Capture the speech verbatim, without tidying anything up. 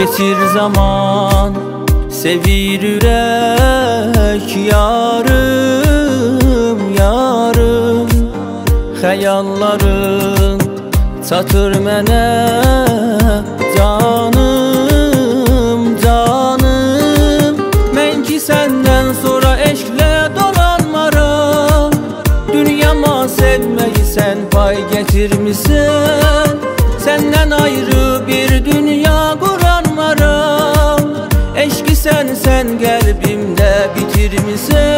Geçir zaman, sevir ürək yarım, yarım. Xəyalların çatır mənə canım, canım. Mən ki səndən sonra eşqlə dolanmaram. Dünyama sevməyi sən pay gətirmisən. Səndən ayrı bir dünya quranmaram. Eşqi sən, sən qəlbimdə bitirmisən.